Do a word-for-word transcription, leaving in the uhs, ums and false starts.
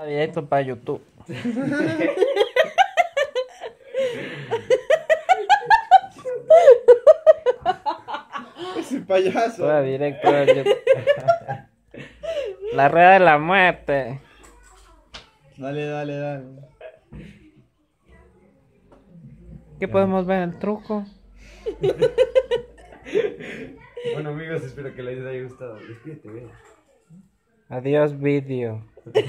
Directo para YouTube. Ese payaso. Todo directo a YouTube. La rueda de la muerte. Dale, dale, dale. ¿Qué podemos ver? El truco. Bueno amigos, espero que les haya gustado. Despídete, ve. Adiós, vídeo.